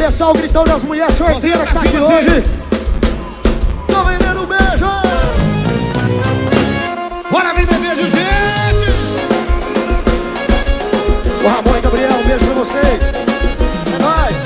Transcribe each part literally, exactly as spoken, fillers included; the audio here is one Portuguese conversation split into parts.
Cadê só o gritão das mulheres sorteiras que tá aqui hoje? Tô vendendo beijo! Bora vender beijo, gente! O Ramon e Gabriel, um beijo pra vocês. É nóis!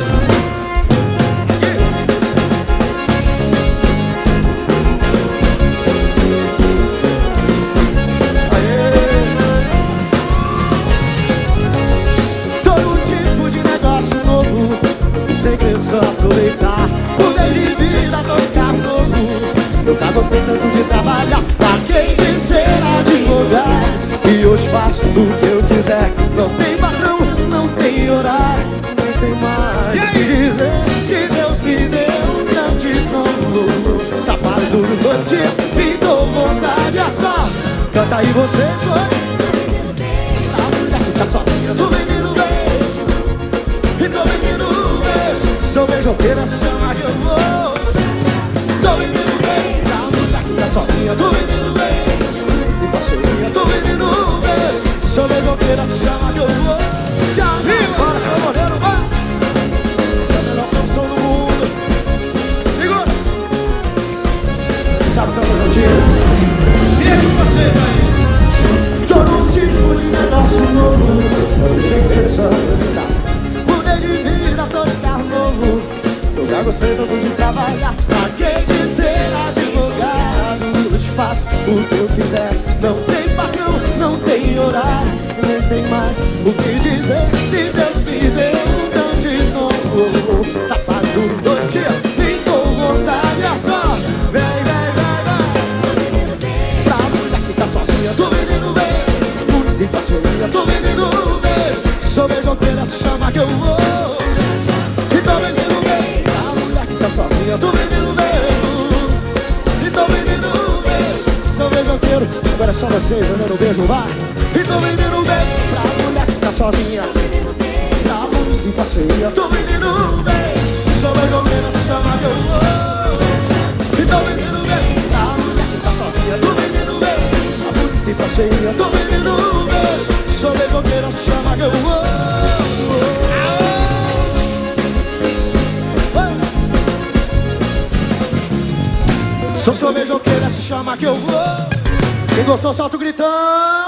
Aproveitar, mudei de vida, tô em carro novo. Nunca gostei tanto de trabalhar, paguei de ser advogado. E hoje faço o que eu quiser. Não tem patrão, não tem horário, não tem mais o que dizer. Se Deus me deu tanto de novo, trabalho duro todo dia, me dou vontade a só. Canta aí vocês, oi. A mulher que tá sozinha, tô vendendo beijo, e tô vendendo beijo. Sou beijoqueira, se chama que eu vou. Tô vendendo beijo, a mulher que tá sozinha, tô vendendo beijo. E parceria, tô vendendo beijo. Sou beijoqueira, se chama que eu vou. Já viu? Bora, seu moreno, vai. Essa é a melhor canção do mundo. Segura. Sabe o que eu tô contigo? E é com vocês aí. Tô num tipo de negócio novo, sem pensão. Mudei de vida, tô de carro novo. Nunca gostei tanto de trabalhar, paguei de ser advogado. Hoje faço o que eu quiser. Não tem patrão, não tem horário, nem tem mais o que dizer. Se Deus me deu um grão de novo, trabalho duro todo dia, me dou vontade a só. Vem, vem, vem, vem. Pra mulher que tá sozinha, tô vendendo beijo. Muito em parceria, tô vendendo beijo. Se sou beijoqueira, se chama que eu vou. E tô vendendo beijo. A mulher que tá sozinha, tô vendendo beijo. E tô vendendo beijo. Se sou beijoqueiro, agora é só vocês vendendo beijo, vai. E tô vendendo beijo. Pra mulher que tá sozinha, pra muito em parceria, tô vendendo beijo. Se sou beijoqueira, se chama que eu vou. E tô vendendo beijo. Pra mulher que tá sozinha, tô vendendo beijo. Pra muito em parceria, tô vendendo beijo. Se sou beijoqueira, se chama que eu vou. Se eu sou beijoqueira, se chama que eu vou. Quem gostou, solta o gritão.